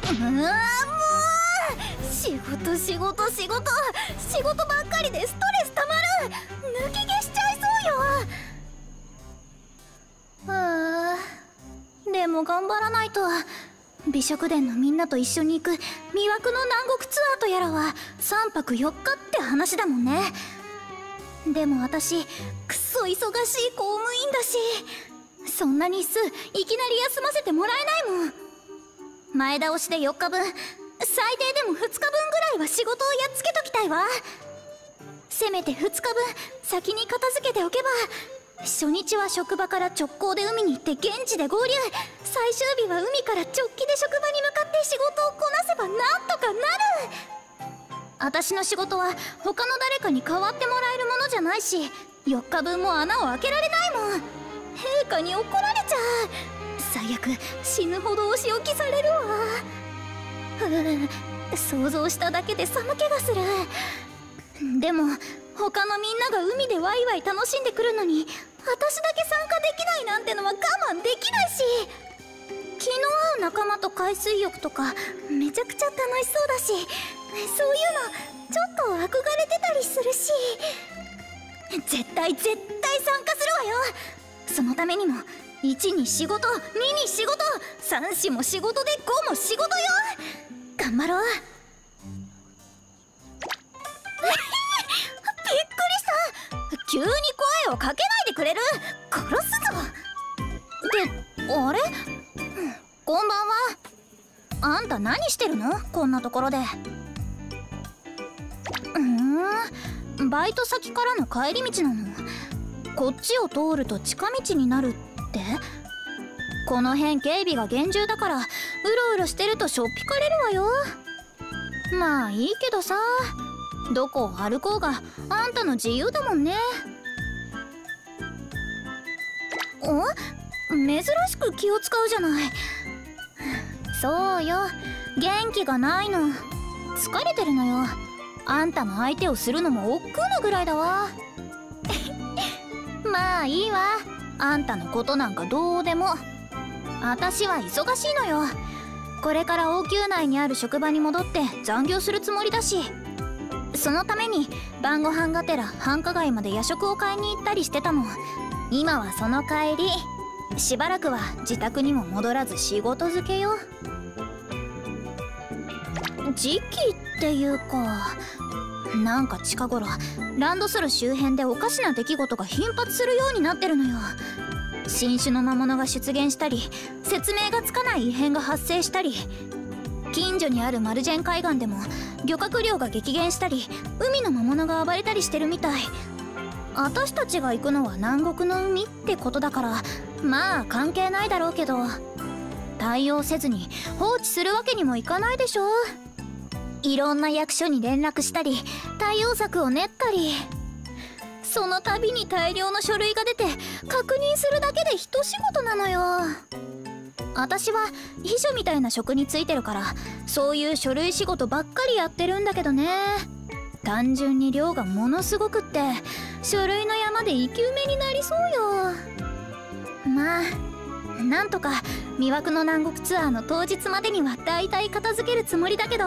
もう仕事仕事仕事仕事ばっかりでストレスたまる。抜き毛しちゃいそうよ。でも頑張らないと。美食殿のみんなと一緒に行く魅惑の南国ツアーとやらは3泊4日って話だもんね。でも私くっそ忙しい公務員だし、そんな日数いきなり休ませてもらえないもん。前倒しで4日分、最低でも2日分ぐらいは仕事をやっつけときたいわ。せめて2日分先に片付けておけば、初日は職場から直行で海に行って現地で合流、最終日は海から直帰で職場に向かって仕事をこなせばなんとかなる。私の仕事は他の誰かに代わってもらえるものじゃないし、4日分も穴を開けられないもん。陛下に怒られちゃう。最悪死ぬほどお仕置きされるわ。想像しただけで寒気がする。でも他のみんなが海でワイワイ楽しんでくるのに、私だけ参加できないなんてのは我慢できないし、気の合う仲間と海水浴とかめちゃくちゃ楽しそうだし、そういうのちょっと憧れてたりするし、絶対参加するわよ。そのためにも1に仕事、2に仕事、3、4も仕事で5も仕事よ。頑張ろう。びっくりした。急に声をかけないでくれる。殺すぞ。あれ、こんばんは。あんた何してるの、こんなところで。バイト先からの帰り道なの。こっちを通ると近道になるって。この辺警備が厳重だから、うろうろしてるとしょっぴかれるわよ。まあいいけどさ、どこを歩こうがあんたの自由だもんね。珍しく気を使うじゃない。そうよ、元気がないの。疲れてるのよ。あんたの相手をするのも億劫なぐらいだわ。まあいいわ、あんたのことなんかどうでも。私は忙しいのよ。これから王宮内にある職場に戻って残業するつもりだし、そのために晩ご飯がてら繁華街まで夜食を買いに行ったりしてたの。今はその帰り、しばらくは自宅にも戻らず仕事漬けよ。時期っていうか、なんか近頃ランドソル周辺でおかしな出来事が頻発するようになってるのよ。新種の魔物が出現したり、説明がつかない異変が発生したり、近所にあるマルジェン海岸でも漁獲量が激減したり、海の魔物が暴れたりしてるみたい。私たちが行くのは南国の海ってことだから、まあ関係ないだろうけど、対応せずに放置するわけにもいかないでしょ。いろんな役所に連絡したり対応策を練ったり、その度に大量の書類が出て確認するだけで一仕事なのよ。私は秘書みたいな職についてるから、そういう書類仕事ばっかりやってるんだけどね。単純に量がものすごくって、書類の山で生き埋めになりそうよ。まあなんとか魅惑の南国ツアーの当日までにはだいたい片付けるつもりだけど。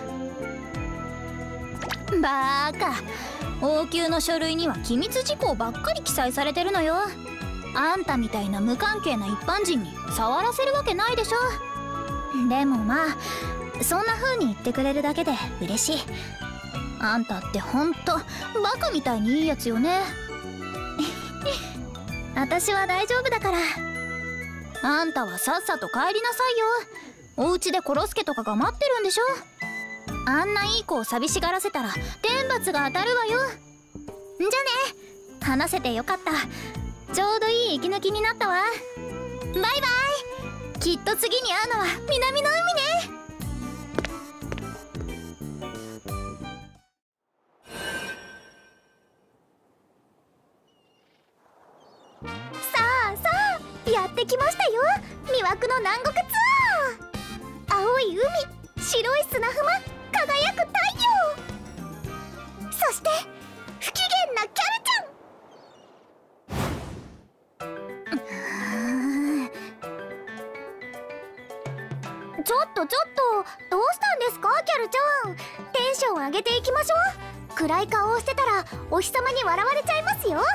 バーカ、王宮の書類には機密事項ばっかり記載されてるのよ。あんたみたいな無関係な一般人に触らせるわけないでしょ。でもまあそんな風に言ってくれるだけで嬉しい。あんたってほんとバカみたいにいいやつよね。私は大丈夫だから。あんたはさっさと帰りなさいよ。お家でコロスケとかが待ってるんでしょ。あんないい子を寂しがらせたら天罰が当たるわよ。んじゃね、話せてよかった。ちょうどいい息抜きになったわ。バイバイ。きっと次に会うのは南の海ね。さあさあ、やってきましたよ、魅惑の南国ツアー。青い海、白い砂浜、輝く太陽、そして不機嫌なキャルちゃん。 ちょっとどうしたんですかキャルちゃん。テンション上げていきましょう。暗い顔をしてたらお日様に笑われちゃいますよ。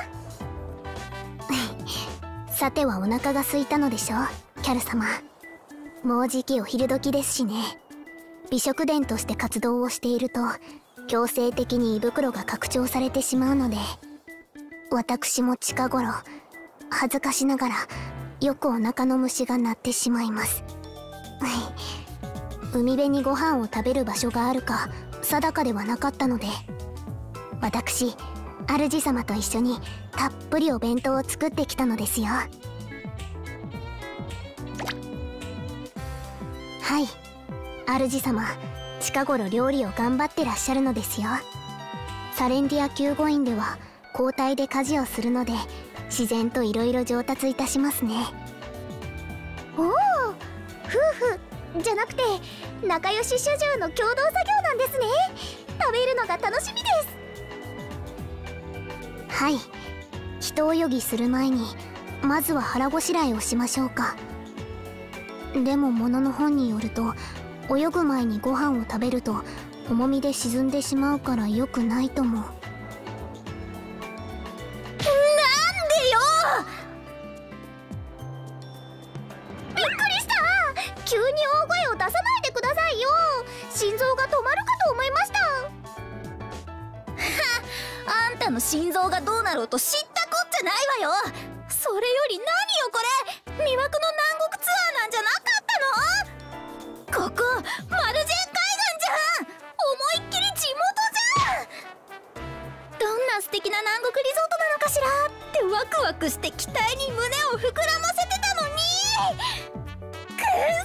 さてはお腹が空いたのでしょキャル様。もうじきお昼時ですしね。美食殿として活動をしていると強制的に胃袋が拡張されてしまうので、私も近頃恥ずかしながらよくお腹の虫が鳴ってしまいます。海辺にご飯を食べる場所があるか定かではなかったので、私主様と一緒にたっぷりお弁当を作ってきたのですよ。はい、主様近頃料理を頑張ってらっしゃるのですよ。サレンディア救護院では交代で家事をするので自然といろいろ上達いたしますね。おお、夫婦じゃなくて仲良し主従の共同作業なんですね。食べるのが楽しみです。はい、一泳ぎする前にまずは腹ごしらえをしましょうか。でも物の本によると泳ぐ前にご飯を食べると重みで沈んでしまうから良くないとも。なんでよ。びっくりした。急に大声を出さないでくださいよ。心臓が止まるかと思いました。 あんたの心臓がどうなろうと知ったこっちゃないわよ。それより何よこれ、魅惑の南国ツアーなんじゃなかったの？ここマルジェン海岸じゃん。思いっきり地元じゃん。どんな素敵な南国リゾートなのかしらってワクワクして期待に胸を膨らませてたのに。く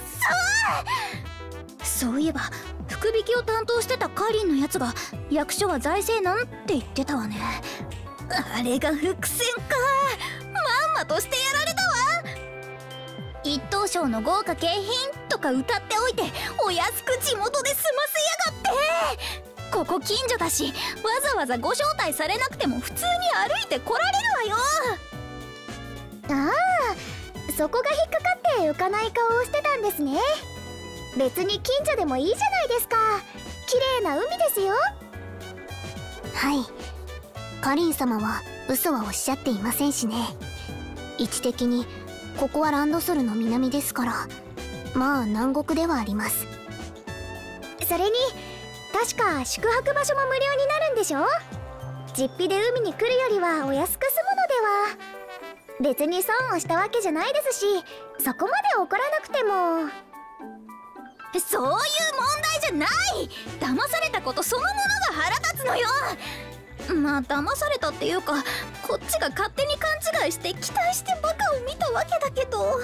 っそ。そういえば福引きを担当してたカリンのやつが役所は財政なんて言ってたわね。あれが伏線か。まんまとしてやられたわ。一等賞の豪華景品とか歌っておいてお安く地元で済ませやがって。ここ近所だしわざわざご招待されなくても普通に歩いて来られるわよ。 ああ、そこが引っかかって浮かない顔をしてたんですね。別に近所でもいいじゃないですか。綺麗な海ですよ。はい、カリン様は嘘はおっしゃっていませんしね。位置的にここはランドソルの南ですから、まあ南国ではあります。それに確か宿泊場所も無料になるんでしょ。実費で海に来るよりはお安く済むのでは。別に損をしたわけじゃないですし、そこまで怒らなくても。 そういう問題じゃない。騙されたことそのものが腹立つのよ。まあ騙されたっていうかこっちが勝手に勘違いして期待してバカを見たわけだけど。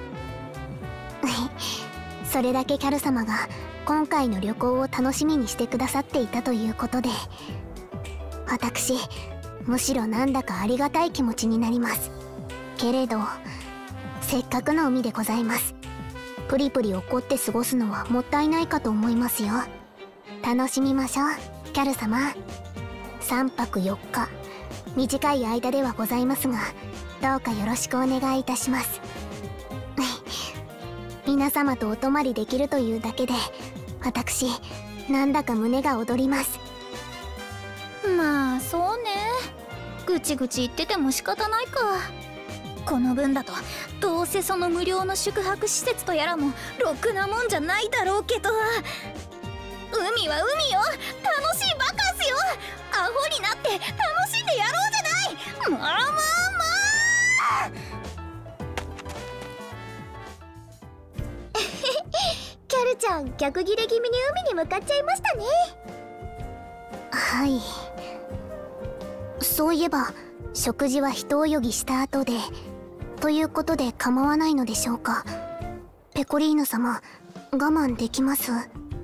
それだけキャル様が今回の旅行を楽しみにしてくださっていたということで、私むしろなんだかありがたい気持ちになりますけれど、せっかくの海でございます。プリプリ怒って過ごすのはもったいないかと思いますよ。楽しみましょうキャル様。3泊4日、短い間ではございますがどうかよろしくお願いいたします。皆様とお泊まりできるというだけで私なんだか胸が躍ります。 まあそうね、ぐちぐち言ってても仕方ないか。この分だとどうせその無料の宿泊施設とやらもろくなもんじゃないだろうけど。海は海よ、楽しいバカっすよ。アホになって楽しんでやろうじゃない。まあまあまあキャルちゃん逆ギレ気味に海に向かっちゃいましたね。はい、そういえば食事は一泳ぎした後でということで構わないのでしょうか。ペコリーヌ様我慢できます？あ、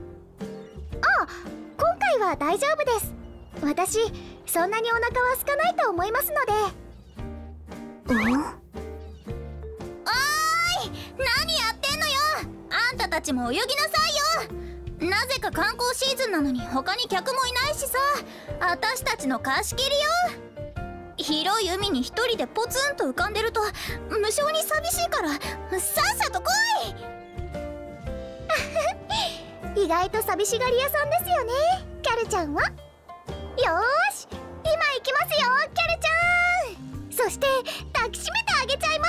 今回は大丈夫です。私そんなにお腹は空かないと思いますので。 おーい、何やってんのよ。あんたたちも泳ぎなさいよ。なぜか観光シーズンなのに他に客もいないしさ、私たちの貸し切りよ。広い海に一人でポツンと浮かんでると無性に寂しいからさっさと来い。 意外と寂しがり屋さんですよね、キャルちゃんは。よーし、今行きますよキャルちゃん。そして抱きしめてあげちゃいます。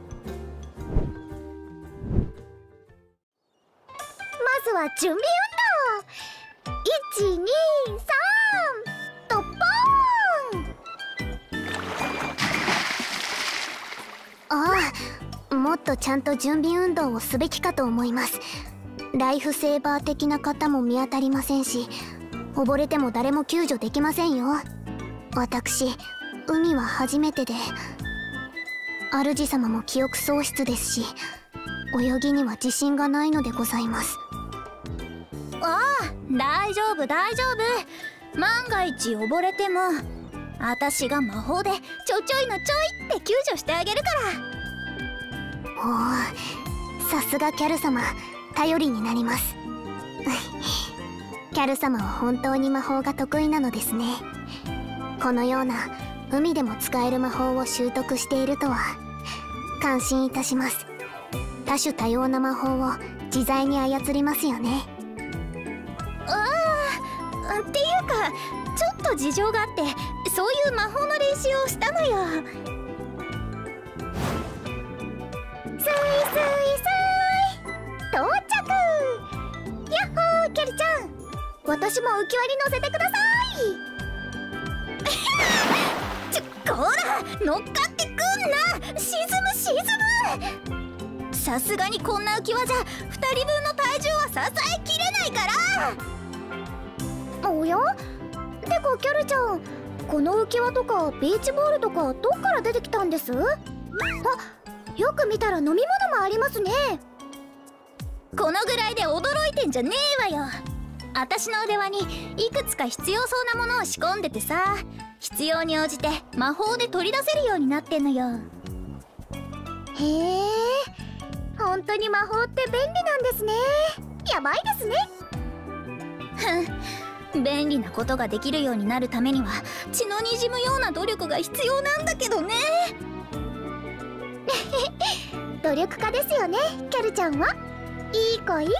まずは準備運動。1、2、3、ドッポーン。ああ、もっとちゃんと準備運動をすべきかと思います。ライフセーバー的な方も見当たりませんし、溺れても誰も救助できませんよ。私、海は初めてで、主様も記憶喪失ですし、泳ぎには自信がないのでございます。 ああ、大丈夫大丈夫。万が一溺れても私が魔法でちょいのちょいって救助してあげるから。 おお、さすがキャル様、頼りになります。キャル様は本当に魔法が得意なのですね。このような海でも使える魔法を習得しているとは感心いたします。多種多様な魔法を自在に操りますよね。 っていうか、ちょっと事情があってそういう魔法の練習をしたのよ。 スイスイスイ到着。やっほーキャルちゃん、私も浮き輪に乗せてください。 こら乗っかってくんな。沈む。さすがにこんな浮き輪じゃ2人分の体重は支えきれないから。 おや？てかキャルちゃん、この浮き輪とかビーチボールとかどっから出てきたんです？あ、よく見たら飲み物もありますね。 このぐらいで驚いてんじゃねえわよ。私の腕輪にいくつか必要そうなものを仕込んでてさ、必要に応じて魔法で取り出せるようになってんのよ。 へえ、本当に魔法って便利なんですね。やばいですね。 便利なことができるようになるためには血のにじむような努力が必要なんだけどね。 努力家ですよね、キャルちゃんは。いい子いい子。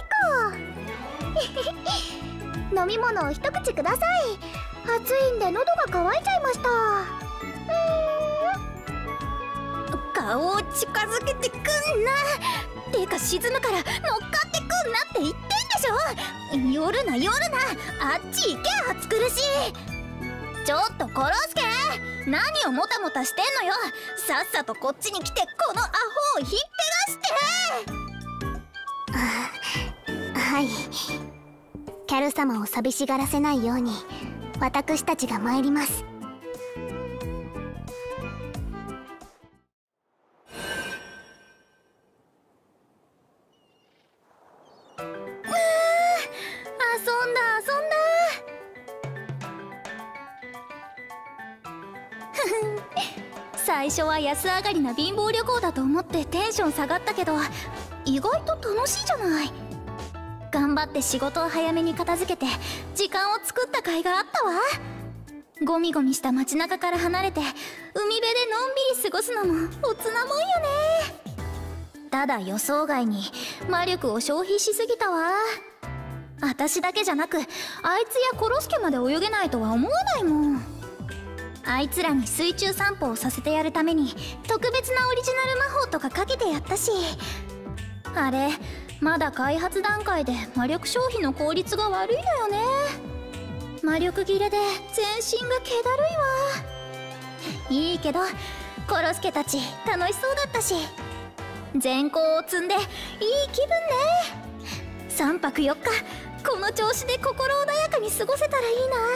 飲み物を一口ください。暑いんで喉が渇いちゃいました。 顔を近づけてくんな。てか沈むから乗っかってくんなって言ってんでしょ。寄るな、あっち行け暑苦しい。ちょっとコロスケ、何をもたもたしてんのよ。さっさとこっちに来てこのアホをひっぺがして。 はい、キャル様を寂しがらせないように私たちが参ります。 最初は安上がりな貧乏旅行だと思ってテンション下がったけど、意外と楽しいじゃない。頑張って仕事を早めに片付けて時間を作った甲斐があったわ。ゴミゴミした街中から離れて海辺でのんびり過ごすのもおつなもんよね。ただ予想外に魔力を消費しすぎたわ。私だけじゃなくあいつやコロスケまで泳げないとは思わないもん。あいつらに水中散歩をさせてやるために特別なオリジナル魔法とかかけてやったし、あれまだ開発段階で魔力消費の効率が悪いのよね。魔力切れで全身が気だるいわ。いいけどコロスケたち楽しそうだったし、全校を積んでいい気分ね。3泊4日この調子で心穏やかに過ごせたらいいな。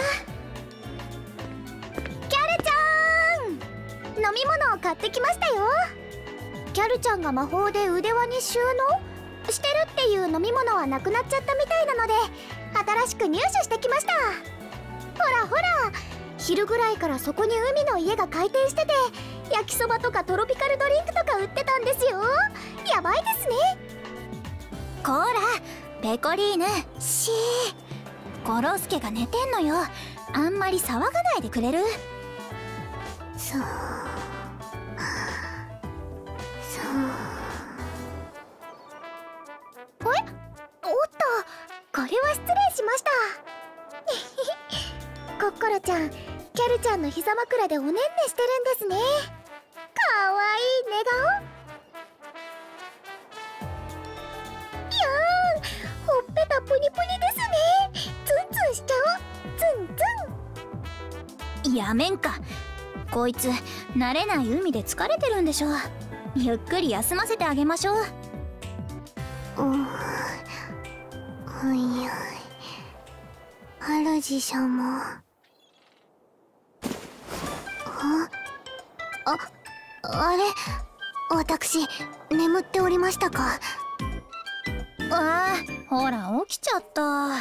キャルちゃん、飲み物を買ってきましたよ。キャルちゃんが魔法で腕輪に収納してるっていう飲み物はなくなっちゃったみたいなので新しく入手してきました。ほらほら、昼ぐらいからそこに海の家が開店してて、焼きそばとかトロピカルドリンクとか売ってたんですよ。やばいですね。 こらペコリーヌ、しー、コロスケが寝てんのよ。あんまり騒がないでくれる？ そうおっと、 タちゃん、キャルちゃんの膝枕でおねんねしてるんですね。かわいい寝顔。いやー、ほっぺたプニプニですね。ツンツンしちゃおう。ツンツン。 やめんか。こいつ慣れない海で疲れてるんでしょ。ゆっくり休ませてあげましょう。 はいや、主様。あれ、私眠っておりましたか。 ああ、ほら起きちゃった。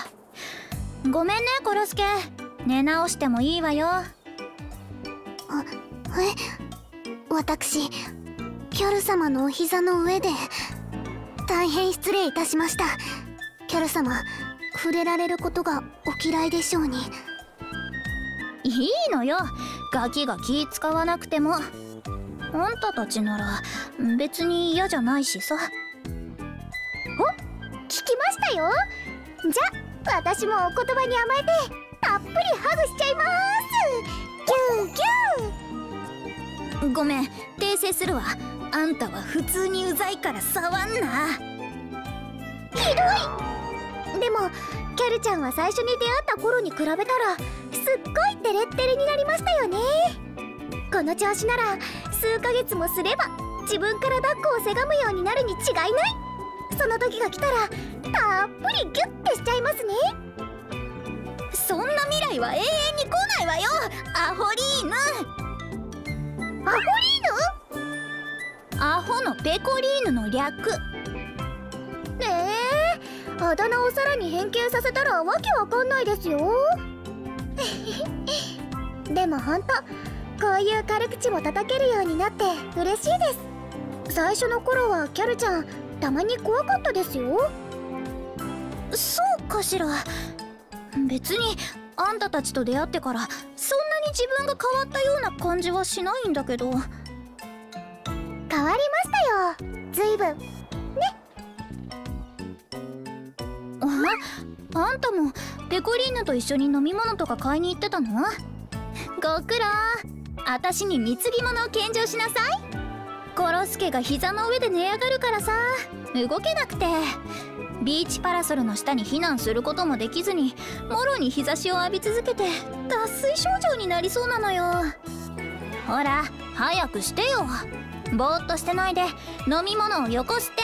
ごめんねコロスケ、寝直してもいいわよ。 私キャル様のお膝の上で大変失礼いたしました。キャル様、触れられることがお嫌いでしょうに。 いいのよ、ガキが気使わなくても。あんたたちなら別に嫌じゃないしさ。 聞きましたよ。じゃ私もお言葉に甘えてたっぷりハグしちゃいます。ギューギュー。 ごめん、訂正するわ。あんたは普通にうざいから触んな。 ひどい。でもキャルちゃんは最初に出会った頃に比べたらすっごいデレッデレになりましたよね。この調子なら数ヶ月もすれば自分から抱っこをせがむようになるに違いない。その時が来たらたっぷりギュッてしちゃいますね。 そんな未来は永遠に来ないわよ、アホリーヌ。 アホリーヌ？アホのペコリーヌの略。 あだ名をさらに変形させたらわけわかんないですよ。でもほんとこういう軽口も叩けるようになって嬉しいです。最初の頃はキャルちゃんたまに怖かったですよ。 そうかしら。別にあんたたちと出会ってからそんなに自分が変わったような感じはしないんだけど。 変わりましたよ、ずいぶんね。 あんたもペコリーヌと一緒に飲み物とか買いに行ってたの？ご苦労。あたしに貢ぎ物を献上しなさい。コロスケが膝の上で寝上がるからさ、動けなくてビーチパラソルの下に避難することもできずにもろに日差しを浴び続けて脱水症状になりそうなのよ。ほら早くしてよ。ぼーっとしてないで飲み物をよこして。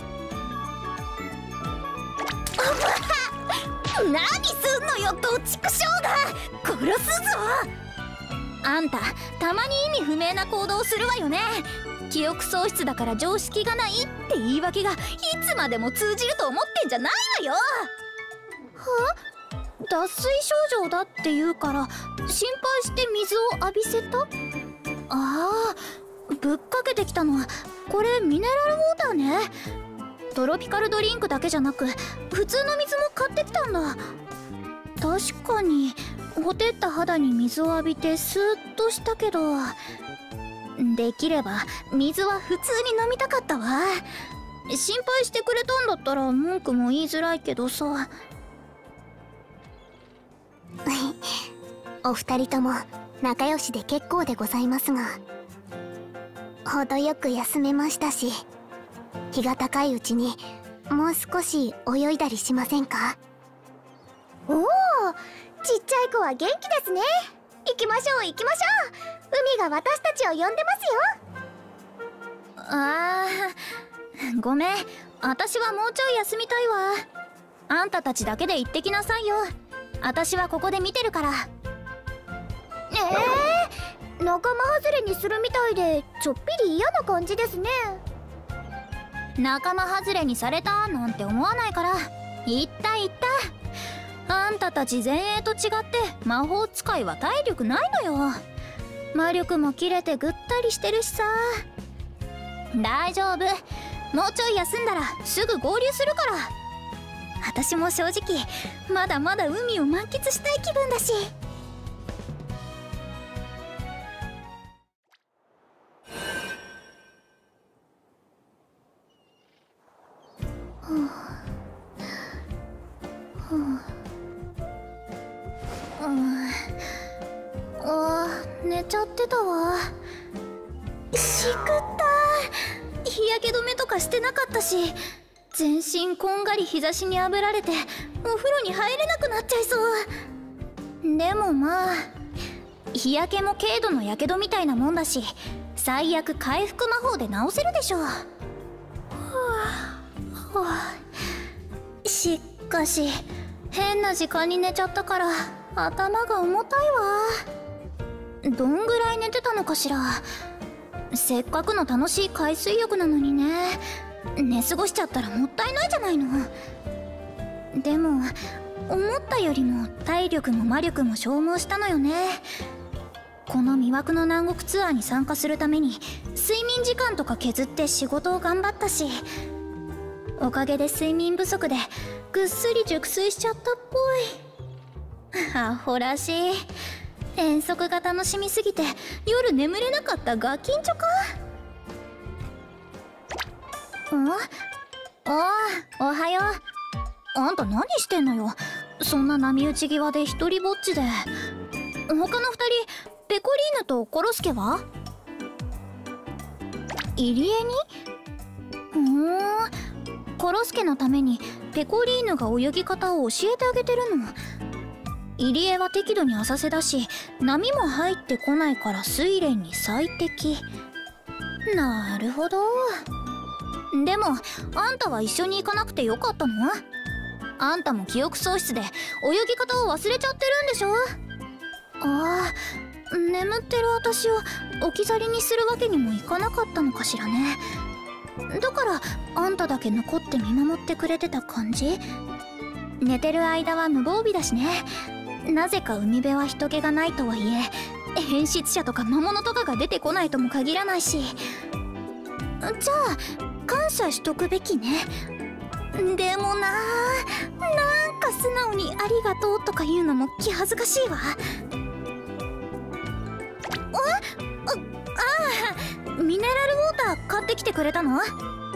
何すんのよ、どっちくしょうが。殺すぞ。あんたたまに意味不明な行動をするわよね。記憶喪失だから常識がないって言い訳がいつまでも通じると思ってんじゃないわよ。脱水症状だって言うから心配して水を浴びせた。ああ、ぶっかけてきたのはこれミネラルウォーターね。トロピカルドリンクだけじゃなく普通の水も買ってきたんだ。確かにほてった肌に水を浴びてスーッとしたけど、できれば水は普通に飲みたかったわ。心配してくれたんだったら文句も言いづらいけどさ。 お二人とも仲良しで結構でございますが、程よく休めましたし、日が高いうちにもう少し泳いだりしませんか？おお、ちっちゃい子は元気ですね。行きましょう行きましょう。海が私たちを呼んでますよ。 あー、ごめん、私はもうちょい休みたいわ。あんたたちだけで行ってきなさいよ。私はここで見てるから。 仲間外れにするみたいでちょっぴり嫌な感じですね。 仲間外れにされたなんて思わないから。言った言った。あんたたち前衛と違って魔法使いは体力ないのよ。魔力も切れてぐったりしてるしさ。大丈夫、もうちょい休んだらすぐ合流するから。私も正直まだまだ海を満喫したい気分だし。 ちゃってたわ。しくった。日焼け止めとかしてなかったし、全身こんがり日差しに炙られてお風呂に入れなくなっちゃいそう。でもまあ日焼けも軽度のやけどみたいなもんだし、最悪回復魔法で治せるでしょう。しかし変な時間に寝ちゃったから頭が重たいわ。どんぐらい寝てたのかしら。せっかくの楽しい海水浴なのにね。寝過ごしちゃったらもったいないじゃないの。でも思ったよりも体力も魔力も消耗したのよね。この魅惑の南国ツアーに参加するために睡眠時間とか削って仕事を頑張ったし、おかげで睡眠不足でぐっすり熟睡しちゃったっぽい。アホらしい。遠足が楽しみすぎて夜眠れなかったガキンチョか。おはよう。あんた何してんのよ。そんな波打ち際で一人ぼっちで。他の2人ペコリーヌとコロスケは入江に。コロスケのためにペコリーヌが泳ぎ方を教えてあげてるの。入江は適度に浅瀬だし波も入ってこないから睡蓮に最適。なるほど。でもあんたは一緒に行かなくてよかったの？あんたも記憶喪失で泳ぎ方を忘れちゃってるんでしょ。眠ってる私を置き去りにするわけにもいかなかったのかしらね。だからあんただけ残って見守ってくれてた感じ。寝てる間は無防備だしね。なぜか海辺は人気がないとはいえ変質者とか魔物とかが出てこないとも限らないし。じゃあ感謝しとくべきね。でもなんか素直にありがとうとか言うのも気恥ずかしいわ。ミネラルウォーター買ってきてくれたの？助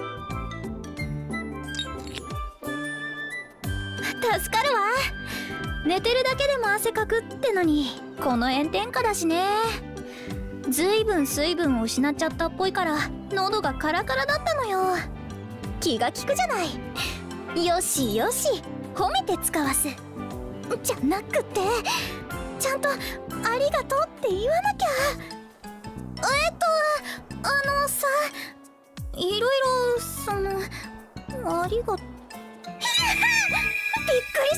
かるわ。寝てるだけでも汗かくってのにこの炎天下だしね。ずいぶん水分を失っちゃったっぽいから喉がカラカラだったのよ。気が利くじゃない。よしよし、褒めて使わすじゃなくてちゃんとありがとうって言わなきゃ。さ、いろいろありがとう。びっくりした。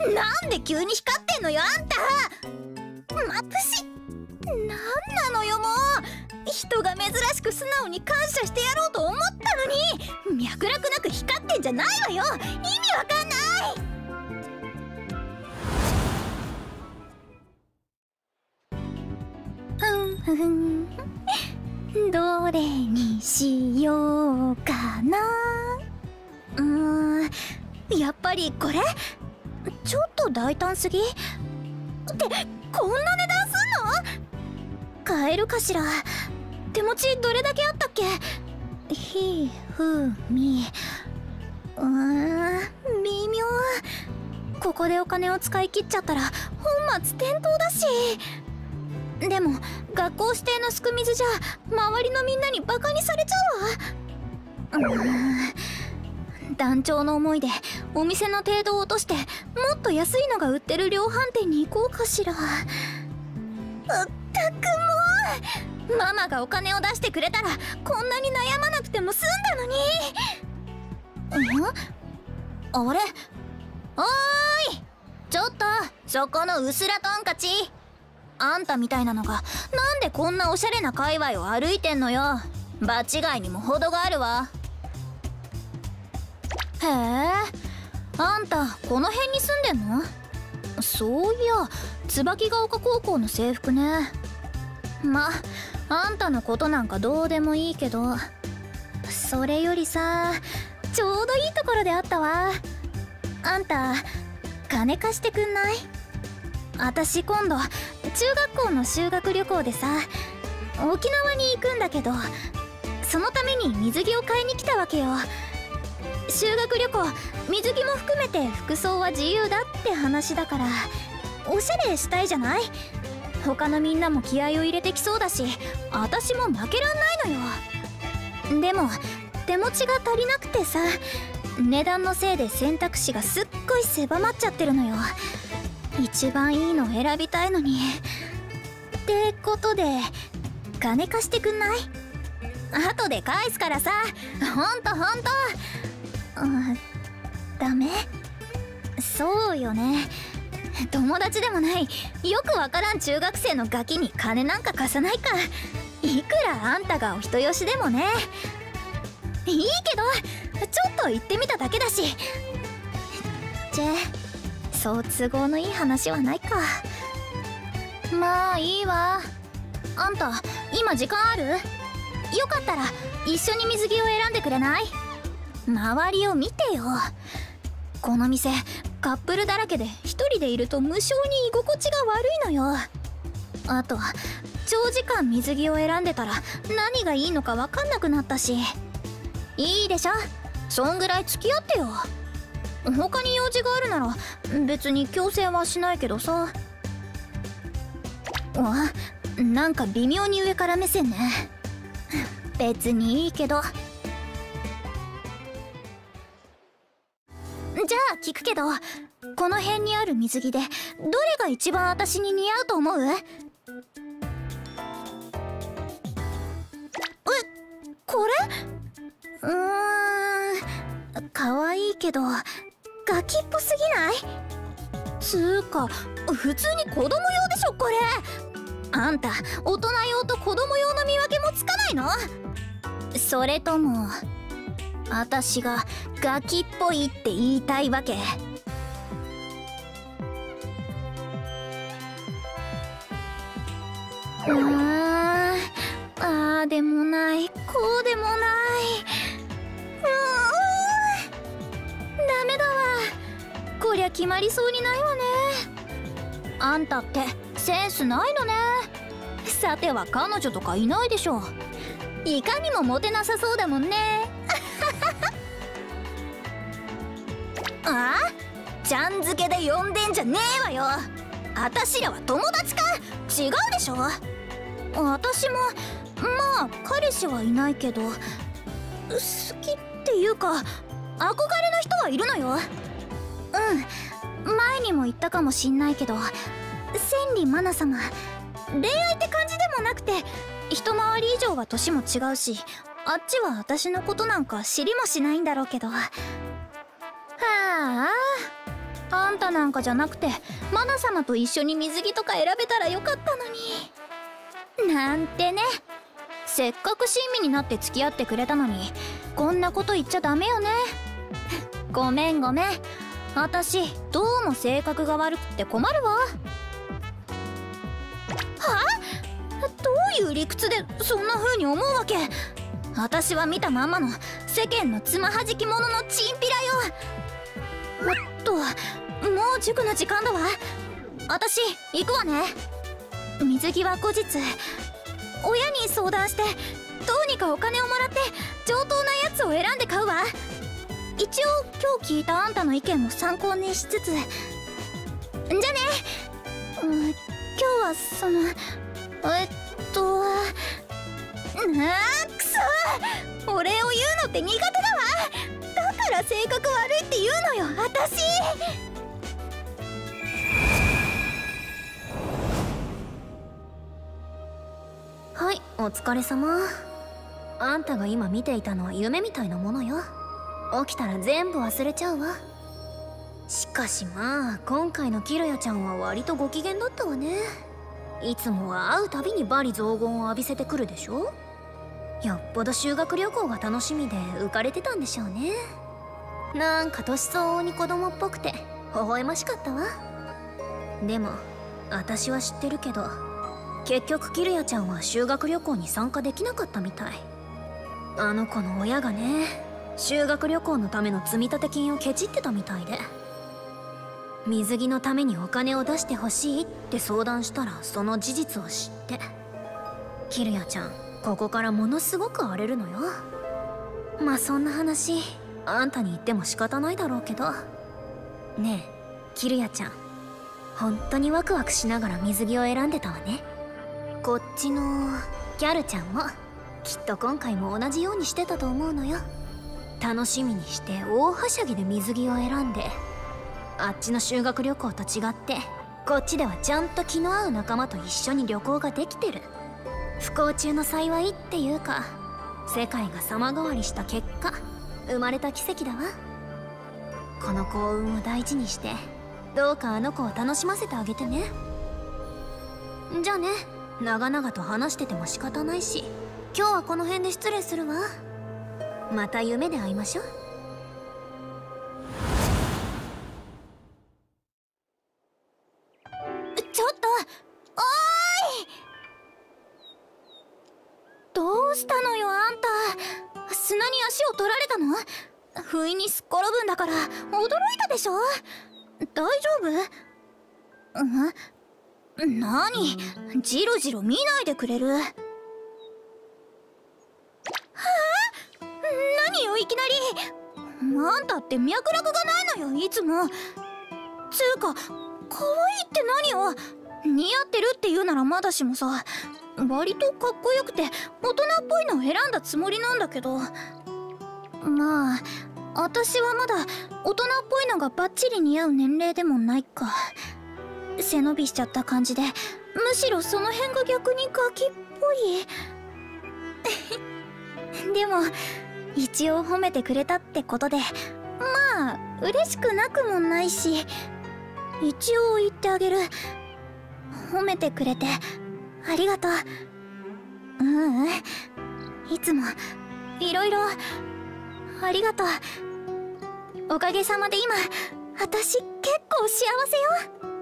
なんで急に光ってんのよあんた。眩しい。なんなのよもう。人が珍しく素直に感謝してやろうと思ったのに脈絡なく光ってんじゃないわよ。意味わかんない。どれにしようかな。やっぱりこれちょっと大胆すぎって。こんな値段すんの？買えるかしら。手持ちどれだけあったっけ？ひふみ微妙。ここでお金を使い切っちゃったら本末転倒だし。でも学校指定のすく水じゃ周りのみんなにバカにされちゃうわ。団長の思いでお店の程度を落としてもっと安いのが売ってる量販店に行こうかしら。ったくもう、ママがお金を出してくれたらこんなに悩まなくても済んだのに。あれ、おーい、ちょっとそこのうすらトンカチ。あんたみたいなのがなんでこんなおしゃれな界隈を歩いてんのよ。場違いにも程があるわ。へえ、あんたこの辺に住んでんの？そういや椿ヶ丘高校の制服ね。まあんたのことなんかどうでもいいけど、それよりさ、ちょうどいいところであったわ。あんた金貸してくんない？私今度中学校の修学旅行でさ沖縄に行くんだけど、そのために水着を買いに来たわけよ。修学旅行水着も含めて服装は自由だって話だからおしゃれしたいじゃない。 他のみんなも気合を入れてきそうだし、私も負けらんないのよ。でも手持ちが足りなくてさ、値段のせいで選択肢がすっごい狭まっちゃってるのよ。一番いいの選びたいのに。ってことで金貸してくんない？後で返すからさ。ほんとダメ？そうよね。友達でもないよくわからん中学生のガキに金なんか貸さないか。いくらあんたがお人よしでもね。いいけどちょっと言ってみただけだし。そう都合のいい話はないか。まあいいわ。あんた今時間ある？よかったら一緒に水着を選んでくれない？周りを見てよ。この店カップルだらけで一人でいると無性に居心地が悪いのよ。あと長時間水着を選んでたら何がいいのか分かんなくなったし。いいでしょ、そんぐらい付き合ってよ。他に用事があるなら別に強制はしないけどさ。なんか微妙に上から目線ね。別にいいけど。じゃあ聞くけど、この辺にある水着でどれが一番私に似合うと思う？これ？可愛いけどガキっぽすぎない？つうか普通に子供用でしょこれ。あんた大人用と子供用の見分けもつかないの？それとも私がガキっぽいって言いたいわけ？ああでもないこうでもない。ダメだわ。こりゃ決まりそうにないわね。あんたってセンスないのね。さては彼女とかいないでしょ。いかにもモテなさそうだもんね。あ？ちゃん付けで呼んでんじゃねえわよ。あたしらは友達か？違うでしょ。私もまあ彼氏はいないけど好きっていうか憧れの人はいるのよ。前にも言ったかもしんないけど、千里マナ様、恋愛って感じでもなくて一回り以上は年も違うし、あっちは私のことなんか知りもしないんだろうけど。あんたなんかじゃなくてマナ様と一緒に水着とか選べたらよかったのに。なんてね。せっかく親身になって付き合ってくれたのにこんなこと言っちゃダメよね。ごめん私どうも性格が悪くって困るわ。どういう理屈でそんな風に思うわけ？私は見たまんまの世間のつまはじき者のチンピラよ。もう塾の時間だわ。私行くわね。水着は後日親に相談してどうにかお金をもらって上等なやつを選んで買うわ。一応今日聞いたあんたの意見も参考にしつつ。じゃね。今日はそのくそ、お礼を言うのって苦手だわ。だから性格悪いって言うのよ私。はい、お疲れ様。あんたが今見ていたのは夢みたいなものよ。起きたら全部忘れちゃうわ。しかしまあ今回のキルヤちゃんは割とご機嫌だったわね。いつもは会うたびに罵詈雑言を浴びせてくるでしょ。よっぽど修学旅行が楽しみで浮かれてたんでしょうね。なんか年相応に子供っぽくて微笑ましかったわ。でも私は知ってるけど結局キルヤちゃんは修学旅行に参加できなかったみたい。あの子の親がね、修学旅行のための積立金をケチってたみたいで、水着のためにお金を出してほしいって相談したらその事実を知って、キルヤちゃんここからものすごく荒れるのよ。まあそんな話あんたに言っても仕方ないだろうけど。ねえキルヤちゃん、 本当にワクワクしながら水着を選んでたわね。こっちのギャルちゃんもきっと今回も同じようにしてたと思うのよ。楽しみにして大はしゃぎで水着を選んで、あっちの修学旅行と違ってこっちではちゃんと気の合う仲間と一緒に旅行ができてる。不幸中の幸いっていうか、世界が様変わりした結果生まれた奇跡だわ。この幸運を大事にして、どうかあの子を楽しませてあげてね。じゃあね、長々と話してても仕方ないし、今日はこの辺で失礼するわ。また夢で会いましょう。 ちょっと、おーい！どうしたのよあんた。砂に足を取られたの？不意にすっ転ぶんだから驚いたでしょ。大丈夫？何？ジロジロ見ないでくれる？はあ？何よいきなり。あんたって脈絡がないのよいつも。つうか可愛いって何よ。似合ってるって言うならまだしもさ、割とかっこよくて大人っぽいのを選んだつもりなんだけど。まあ私はまだ大人っぽいのがバッチリ似合う年齢でもないか。背伸びしちゃった感じで、むしろその辺が逆にガキっぽい。でも一応褒めてくれたってことで、まあ嬉しくなくもないし、一応言ってあげる。褒めてくれてありがとう。いつもいろいろありがとう。おかげさまで今私結構幸せよ。